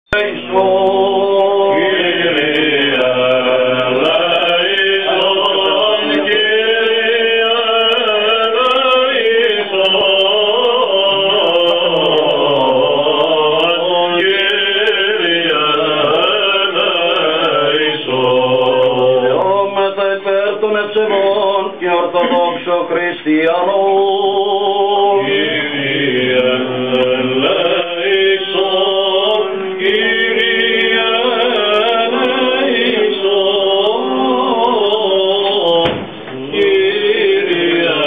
και ορθοδόξο χριστιανό. Κύριε ελέησον, Κύριε ελέησον, Κύριε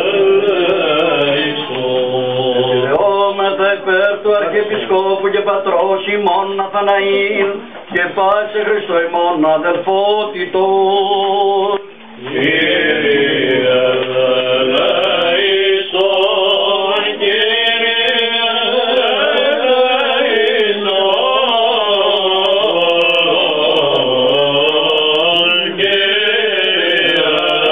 ελέησον. Ελεόμεθα υπέρ του Αρχιεπισκόπου και Πατρός ημών Ναθαναήλ και πάσε Χριστό ημών αδελφότητος. Κύριε ελέησον, Κύριε ελέησον, Κύριε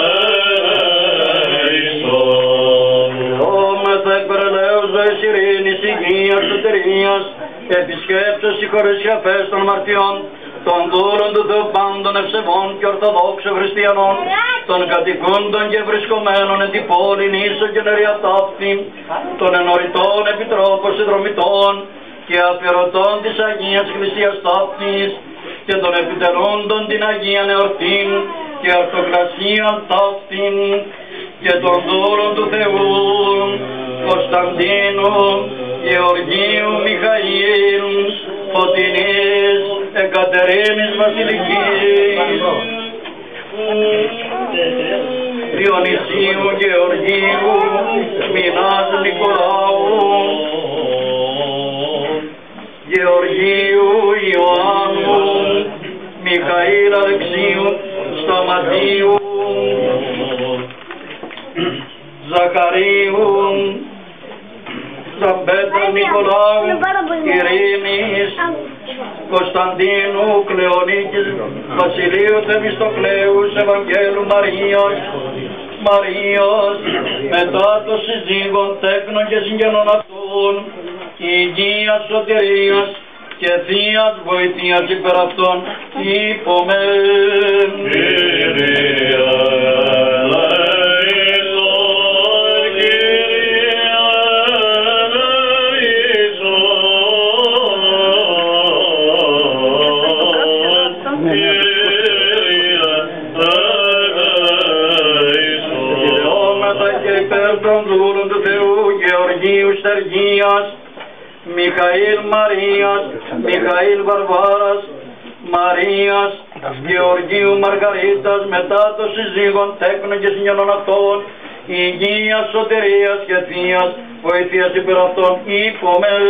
ελέησον. Ελεόμεθα υπέρ ελέους ζωής ειρήνης, υγείας, σωτηρίας, επισκέψεως συγχωρείς και αφές των μαρτιών, των δούλων του Θεού πάντων ευσεβών και ορθοδόξων χριστιανών, των κατοικούντων και βρισκομένων εν τη πόλην ίσο και νερία ταύτη, των ενωρητών επιτρόπων συνδρομητών και αφιερωτών της Αγίας Εκκλησίας ταύτης και των επιτελούντων την Αγία Εορτήν και Αρτοκλασίαν ταύτην και των δούλων του Θεού Κωνσταντίνου, Γεωργίου, Μιχαήλ, Φωτεινής, Εκατερίνης Βασιλικής, Διονυσίου, Γεωργίου, Μινάς Νικολάου, Γεωργίου, Ιωάννου, Μιχαήλ Αλεξίου, Σταματίου, Ζαχαρίου, Ζαμπέτα Νικολάου, Ειρήνης, Κωνσταντίνου, Κλεονίκης, Βασιλείου Θεμιστοκλέους, Ευαγγέλου Μαρίας, μετά των συζύγων τέκνων και συγγενών αυτών, υγείας, σωτηρίας και θείας βοηθείας υπέρ αυτών, είπομεν. Στεργίας, Μιχαήλ Μαρίας, Μιχαήλ Βαρβάρας, Μαρίας, Γεωργίου Μαργαρίτας, μετά των συζύγων τέκνων και συγγενών αυτών, υγείας, σωτηρίας και θείας βοηθείας υπέρ αυτών, είπομεν.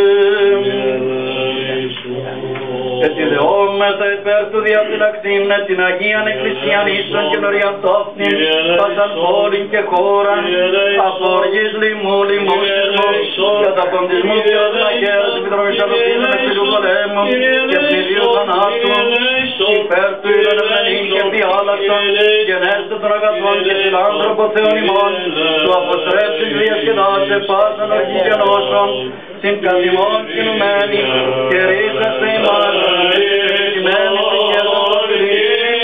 Ετιδεόμεθα υπέρ του διαφυλακτήν την Αγίαν Εκκλησίαν ίσον και νωρίαν τόφνην, πάσαν πόλην και χώραν, από οργής λοιμού, λοιμούσισμου, καταποντισμού διόδων αγέρας, επιτροπής αλωθήνων εκπληρού πολέμου και πληρίου θανάτου, υπέρ του ήλων και διάλαξον, γενέστε των αγαθών και φιλάνθρωπο Θεόν ημών, του αποστρέψεις διασκεδάσε πάσαν οργή και νόσων, την καθημών κινουμένη και ρίζαστε ημάς, επιτυχημένοι και σωτηροί.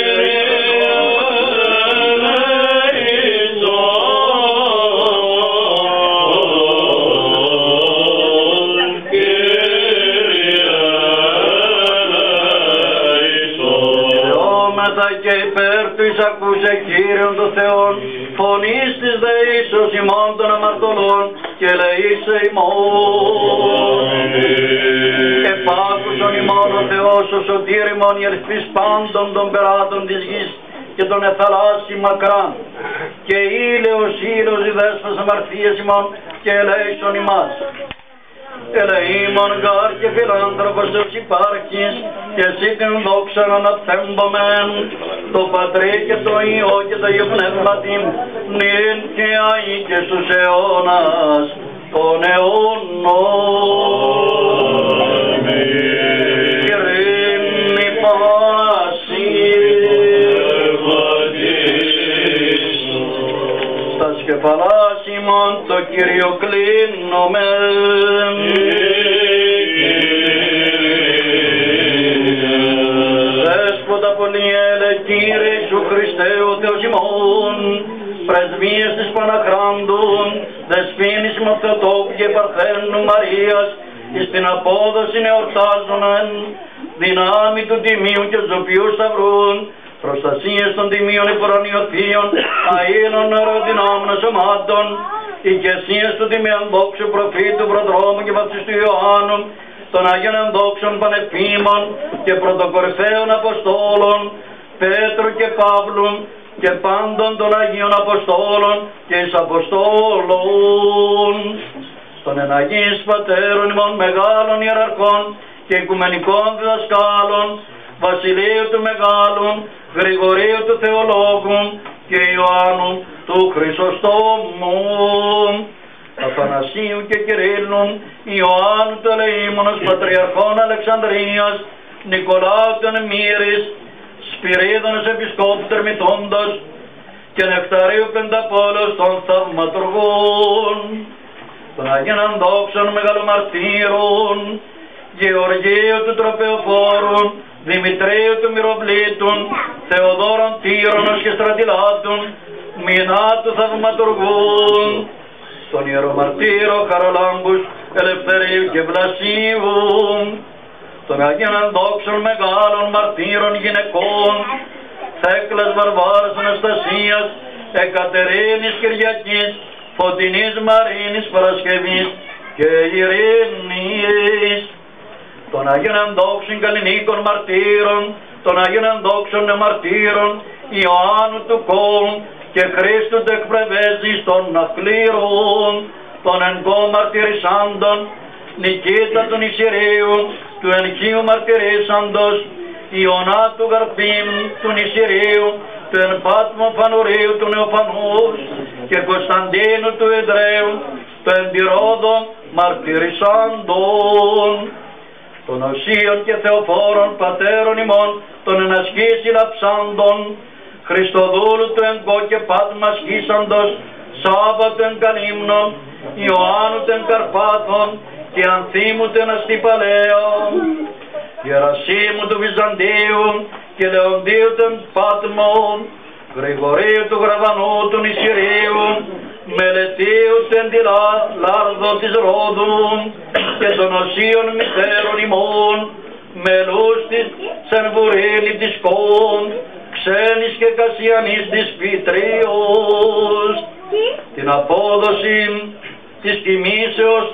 Και υπέρ του εισακούσε Κύριον των Θεών, φωνής της δεήσεως ημών των αμαρτωλών και λεήσε ημών. Επάκουσον ημών ο Θεός ο σωτήρ ημών η ελπίς πάντων των περάτων της γης και των εθαλάσσι μακράν και ήλαιος οι δέσπας αμαρτίες ημών και ελέησον ημάς. Ελεήμων γάρ και φιλάνθρωπος Θεός υπάρχεις και εσύ την δόξαν αναπέμπομεν το Πατρί και το Υιό και το Υιό Πνεύματι νυν και αεί και στους αιώνας των αιώνων. Ειρήνη πάση στα σκεφαλάς ημών το Κύριο κλείνομεν. Απολιέλε, Κύριε Ιησού Χριστέ, ο Θεός ημών, πρεσβείες της Παναχράντου, δεσποίνης Μαθεοτόκου και Παρθένου Μαρίας, εις την απόδοση εορτάζονεν, δυνάμει του Τιμίου και Ζωπιού Σταυρούν, προστασίες των Τιμίων Υπορανιωθείων, αήλων αεροδυνάμων σωμάτων, οικεσίες του Τιμίου Δόξου Προφήτου, Προδρόμου και Βαπτιστού Ιωάννου, των Άγιων Ενδόξων Πανεπίμων και Πρωτοκορυφαίων Αποστόλων, Πέτρου και Παύλου και πάντων των Αγίων Αποστόλων και εις Αποστόλων, των εναγείς Πατέρων ημών μεγάλων ιεραρχών και οικουμενικών διδασκάλων, Βασιλείου του Μεγάλου, Γρηγορίου του Θεολόγου και Ιωάννου του Χρυσοστόμου, Αθανασίου και Κυρίλλου, Ιωάννου του Ελεήμονος, Πατριαρχών Αλεξανδρίας, Νικολάου του Εμμύρης, Σπυρίδωνος Επισκόπου Τερμηθόντος και Νεκταρίου Πενταπόλεως των Θαυματουργών, των Αγίων Ανδόξων Μεγαλομαρτύρων, Γεωργίου του Τροπεοφόρου, Δημητρίου του Μυροβλήτων, Θεοδόρων Τύρονος και Στρατιλάτων, Μινά του Θαυματουργούν, τον Ιερομαρτύρο Χαραλάμπους, Ελευθερίου και Βλασίου, των Αγίων Ανδόξων Μεγάλων Μαρτύρων Γυναικών, Θέκλας Βαρβάρας Αναστασίας, Εκατερίνης Κυριακής, Φωτεινής Μαρίνης Παρασκευής και Ειρήνης, των Αγίων Ενδόξων Καλλινίκων Μαρτύρων, των Αγίων Ενδόξων Μαρτύρων, Ιωάννου του Κόλ και Χρήστου του Εκπρεβέζης των Ακλήρων, των Ενκό Μαρτυρισάντων, Νικήτα του Νησιρίου, του Ενχείου Μαρτυρίσαντος, Ιωνά του Γαρπίμ του Νησιρίου, του Ενπάτμου Φανουρίου του Νεοφανούς και Κωνσταντίνου του Ιδραίου, του Εντυρόδων Μαρτυρισάντων, των Οσίων και Θεοφόρων Πατέρων ημών, των ενασχής ηλαψάντων, Χριστοδούλου του Εγκό και Πάτμα Σκίσαντος, Σάββα του Εγκαλύμνων, Ιωάννου του Καρπάθων και Ανθίμου του Αστυπαλαίων, Γερασίμου του Βυζαντίου και Λεοντίου του Πάτμων, Γρηγορίου του Γραβανού του Νησιρίου, Μελετίου του Εντιλάρδο της Ρόδου και των Οσίων Μητέρων ημών, Μελούς της Σενβουρίνη της Κόν, Ξένης και Κασιανής της Πιτρίος, την απόδοση της τιμήσεως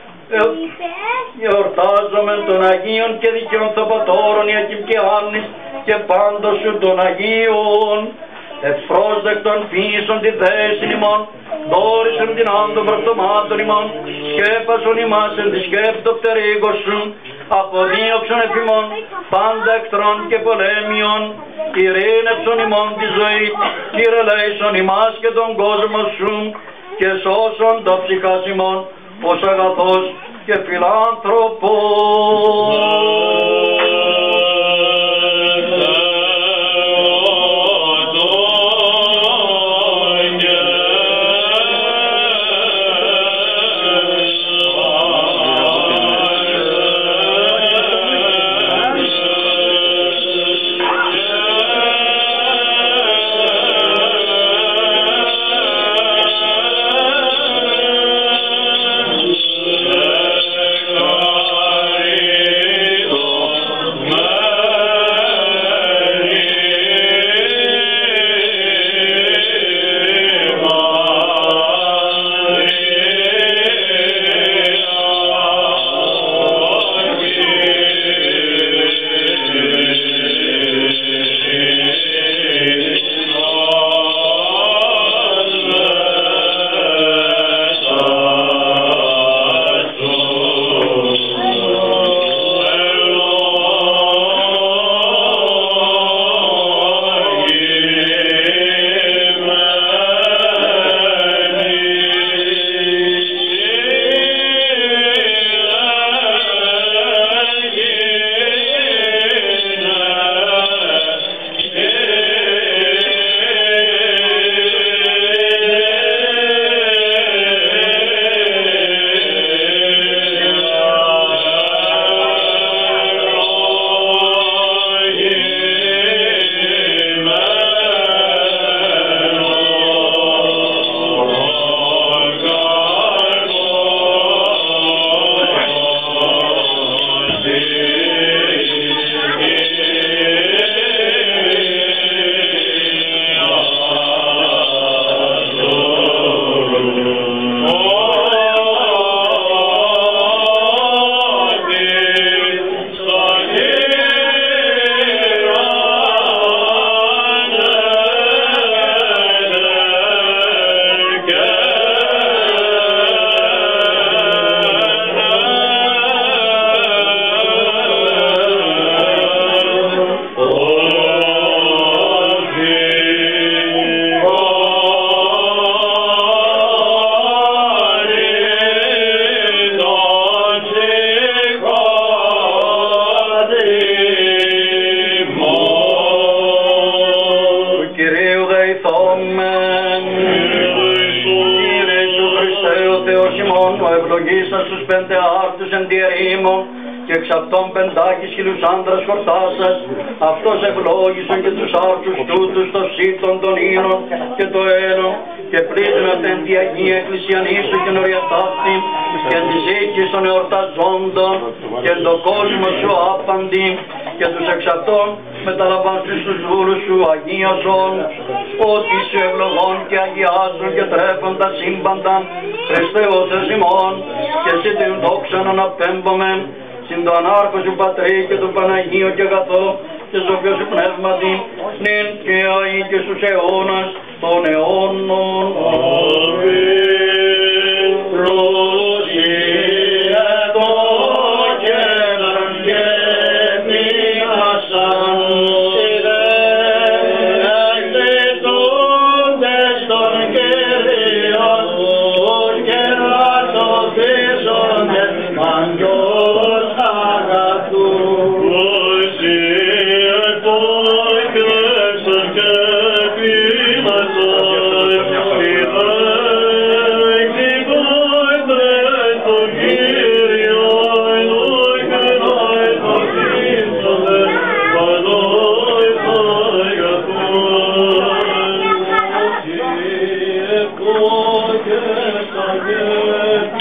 εορτάζομεν των Αγίων και δικαιών Θαπατώρων Ιακήμ και Άννης και πάντως σου των Αγίων, ευπρόσδεκτον φύσον τη θέση ημών, δόρισον την άντων πρακτομάτων ημών, σκέπασον ημάς εν τη σκέπτο πτερίγος σου, αποδίωξον εφημών πάντα εχθρών και πολέμιων, ειρήνευσον ημών τη ζωή, κυρελέησον ημάς και τον κόσμο σου, και σώσον τα ψυχάς ημών, ως αγαθός και φιλάνθρωπος. Oh Ίσα στους 5 άρτους εν τη ερήμων και εξ αυτών 5.000 άντρας χορτάσας. Αυτός ευλόγησον και τους άρτους τούτους το σύτον των ίνων και το έλων και πλήττουν αυτήν τη Αγία Εκκλησίαν ίσου και νοριατάφτη και της οίκης των εορταζόντων και τον κόσμο σου άπαντη και τους εξ αυτών μεταλαμβάνσεις τους δούλους σου αγίασον, ότι σου ευλογών και αγιάζουν και τρέφουν τα σύμπαντα, Χριστέ ο Θεός ημών, και εσύ την δόξαν αναπέμπομεν, συν το ανάρχο σου Πατρί και του Παναγίου και αγαθό, και σοφιό σου πνεύματι, νυν και αεί και στους αιώνας των αιώνων.